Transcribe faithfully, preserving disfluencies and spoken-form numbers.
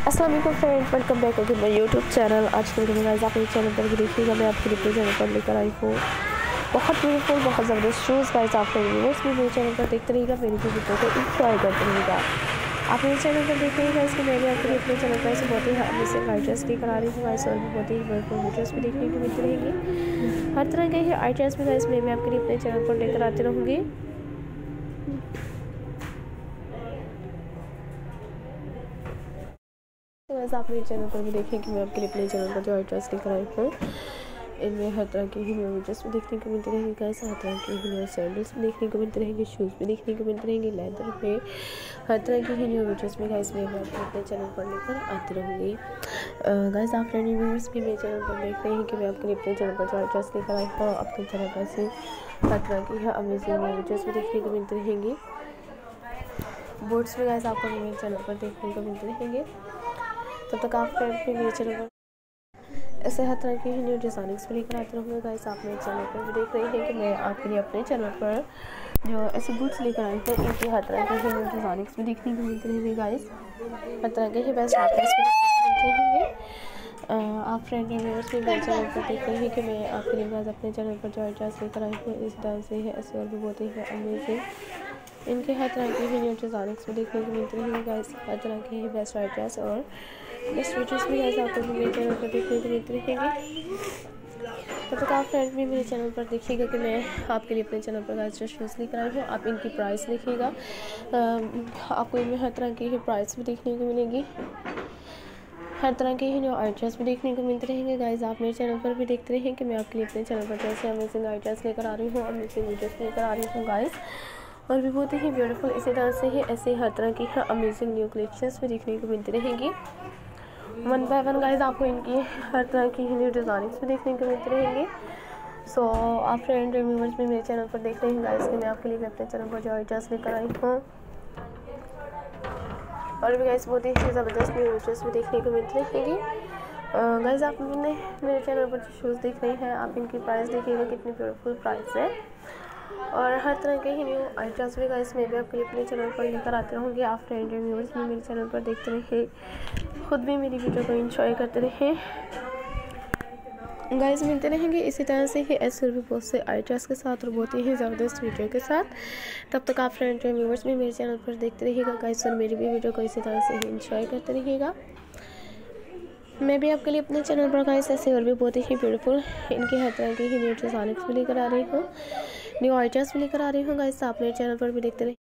अस्सलाम वालेकुम friends, welcome back to my YouTube channel. आज के वीडियो में गाइस आप मेरे चैनल पर भी देखिएगा, मैं आपके लिए चैनल पर लेकर आई हूँ बहुत ब्यूटीफुल, बहुत ज़बरदस्त शूज़। गाइस आप व्यूअर्स भी मेरे चैनल पर देखते रहिएगा, मेरी वीडियो को इंजॉय करते रहिएगा। आप मेरे चैनल पर देखिएगा, इसके मैं भी आपके लिए अपने चैनल पर ऐसे बहुत ही अमेजिंग आइडियाज़ लेकर आ रही हूँ गाइस, और भी बहुत ही ब्यूटीफुल वीडियोज़ भी देखने को मिलती रहेंगी। हर तरह के आइडियाज़ भी गाइस मैं भी आपके लिए अपने चैनल पर लेकर आती रहूँगी। तो वैसे आप मेरे चैनल पर भी देखें कि मैं आपके लिए अपने चैनल पर जो आइडियाज़ लेकर आई हूँ, इनमें हर तरह की ही न्यू वीडियोज़ भी देखने को मिलती रहेंगी गाइस, हर तरह की ही न्यू सैंडल्स भी देखने को मिलते रहेंगे, शूज़ भी देखने को मिलते रहेंगे, लेदर में हर तरह की ही न्यू वीडियोज़ में गाइस मैं आपको अपने चैनल पर लेकर आती रहूँगी। गाइस आप फ्रेंड व्यूअर्स भी मेरे चैनल पर देख रहे हैं कि मैं आपके लिए अपने चैनल पर जो आइडियाज़ लेकर आई हूँ, अपने चैनल पर से हर तरह की अमेजिंग न्यू वीडियोज़ भी देखने को मिलती रहेंगी। बोर्ड्स भी गाइस आपको मेरे चैनल पर देखने को मिलते रहेंगे। तब तक आप फ्रेंड भी मेरे चैनल पर ऐसे हर तरह की न्यू डिज़ाइनिंग्स भी लेकर आते रहूँगा। गाइस आप मेरे चैनल पर भी देख रहे हैं कि मैं आपके लिए अपने चैनल पर जो ऐसे बूट्स लेकर आई हूँ, इनकी हर तरह की न्यू डिज़ाइनिंग्स भी देखने को मिलती रहेंगी गाइस, हर तरह के ही बेस्ट आइडियाज़ भी देखने को मिलते रहेंगे। आप फ्रेंड व्यूअर्स भी मेरे चैनल पर देख रहे हैं कि मैं आपके लिए गाइस अपने चैनल पर जो आइडियाज़ लेकर आई हूँ, इस तरह से है ऐसे और भी बहुत ही है अमेजिंग, इनके हर तरह की ही न्यू डिज़ाइनिंग्स भी देखने को मिलती रहेंगी गाइस, हर तरह के ही बेस्ट आइडियाज़ और बेस्ट वीडियोज़ भी गाइस आपको मेरे चैनल पर देखने को मिलती रहेंगी। तब तक आप फ्रेंड भी मेरे चैनल पर देखिएगा कि मैं आपके लिए अपने चैनल पर गाइस जो शूज़ लेकर आई हूँ, आप इनकी प्राइस देखिएगा, आपको इनमें हर तरह की ही प्राइस भी देखने को मिलेगी, हर तरह के ही न्यू आइडियाज़ भी देखने को मिलते रहेंगे। गाइस आप मेरे चैनल पर भी देखते रहें कि मैं आपके लिए अपने चैनल पर जैसे अमेजिंग आइडियाज़ लेकर आ रही हूँ, अमेजिंग वीडियोज़ लेकर आ रही हूँ गाइस, और भी बहुत ही ब्यूटीफुल इसी तरह से ही ऐसे हर तरह की अमेजिंग न्यू कलेक्शंस भी देखने को मिलती रहेंगी। वन बाय वन गाइस आपको इनकी हर तरह की न्यू डिज़ाइनिंग्स भी देखने को मिलती रहेंगी। सो so, आप फ्रेंड व्यूअर्स भी मेरे चैनल पर देख रहे हैं गाइस कि मैं आपके लिए अपने चैनल पर जो आइडियाज़ लेकर आई हूँ, और भी गाइस बहुत ही ज़बरदस्त न्यू वीडियोज़ भी देखने को मिलती रहेंगी। गाइस आप मैंने मेरे चैनल पर जो शूज़ देख रहे हैं, आप इनकी प्राइस देखिएगा कितनी ब्यूटीफुल प्राइस है, और हर तरह के ही न्यू आइडियाज़ भी गाइस मैं भी आपके लिए अपने चैनल पर लेकर आते रहूँगी। आप फ्रेंड व्यूअर्स भी मेरे चैनल पर देखते रहे, खुद भी मेरी वीडियो को एंजॉय करते रहे गाइस, मिलते रहेंगे इसी तरह से ही ऐसे और भी बहुत से आइडियाज़ के साथ और बहुत ही ज़बरदस्त वीडियो के साथ। तब तक आप फ्रेंड व्यूअर्स भी मेरे चैनल पर देखते रहिएगा गाइस, और मेरी भी वीडियो को इसी तरह से ही एंजॉय करते रहिएगा। मैं भी आपके लिए अपने चैनल पर गाइस ऐसे और भी बहुत ही ब्यूटीफुल इनकी हर तरह की ही न्यू डिज़ाइनिंग्स भी लेकर आ रही हूँ, न्यू आइडियाज़ भी लेकर आ रही हूँ गाइस, आप मेरे चैनल पर भी देखते रहिए।